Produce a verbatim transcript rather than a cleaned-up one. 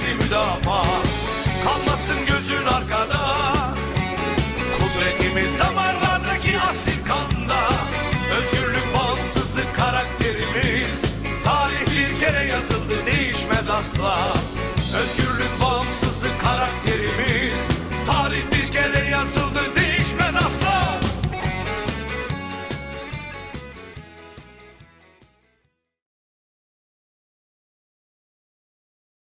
bizi müdafaa. Kalmasın gözün arkada, kudretimiz damarlardaki asil kanda. Özgürlük, bağımsızlık karakterimiz, tarih bir kere yazıldı, değişmez asla. Özgür